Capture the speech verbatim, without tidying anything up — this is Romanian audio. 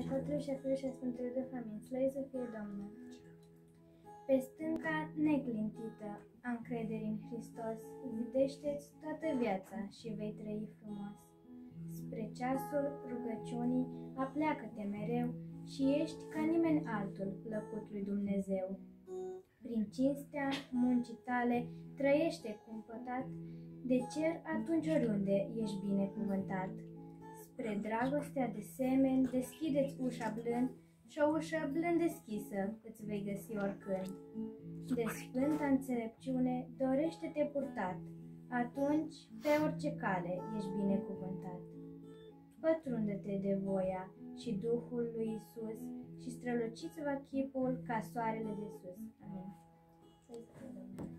și Tatălui și a Fiului și a Sfântului Duh, amin. Slăvit să fie Domnul! Pe stânca neclintită a încrederii în Hristos, zidește-ți toată viața și vei trăi frumos. Spre ceasul rugăciunii apleacă-te mereu și ești ca nimeni altul plăcut lui Dumnezeu. Prin cinstea muncii tale trăiește cumpătat, de cer atunci oriunde ești binecuvântat. Spre dragostea de semeni deschideți ușa blând și o ușă blând deschisă îți vei găsi oricând. De sfânta înțelepciune dorește-te purtat, atunci pe orice cale ești binecuvântat. Pătrunde-te de voia și Duhul lui Isus și străluciți-vă chipul ca soarele de sus. Amin. Să-i